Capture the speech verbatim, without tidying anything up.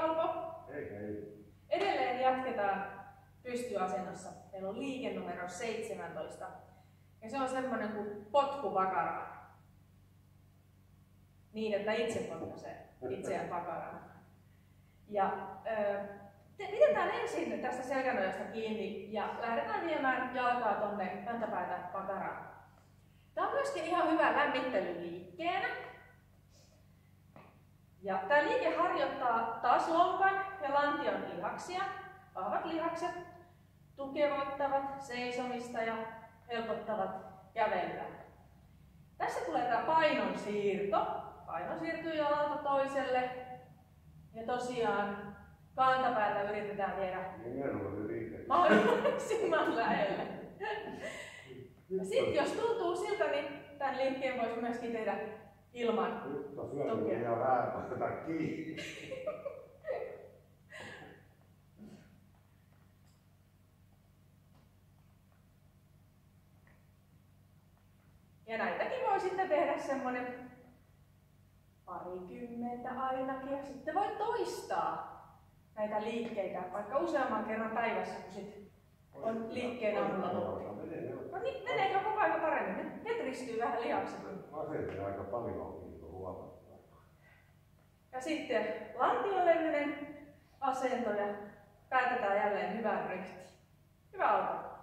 Alpo. Hei hei. Edelleen jatketaan pystyasennossa. Meillä on liike numero seitsemäntoista. Ja se on semmoinen kuin potkupakara. Niin, että itse potkaisee itseään pakaraan. Ja ö, te, pidetään ensin tästä selkänojasta kiinni ja lähdetään viemään jalkaa tonne kantapäätä pakaraan. Tämä on myöskin ihan hyvä lämmittelyliikkeenä. Ja tämä liike harjoittaa taas lompan ja lantion lihaksia. Vahvat lihakset tukevoittavat seisomista ja helpottavat kävelyä. Tässä tulee tämä painon siirto. Paino siirtyy jalalta toiselle. Ja tosiaan kantapäätä yritetään viedä mahdollisimman lähelle. Sitten jos tuntuu siltä, niin tämän liikkeen voisi myöskin tehdä ilman tukea. Ja vähän oteta kiinni. Ja näitäkin voi sitten tehdä semmoinen parikymmentä ainakin. Ja sitten voi toistaa näitä liikkeitä vaikka useamman kerran päivässä, kun sit on liikkeen avulla loppu. No niin, meneekö koko ajan paremmin? Ne tristyy vähän lihakset. Asentaa aika paljon, niin kuin huomataan. Ja sitten lantiolevyinen asento ja päätetään jälleen hyvään ryhtiin. Hyvä alkaa.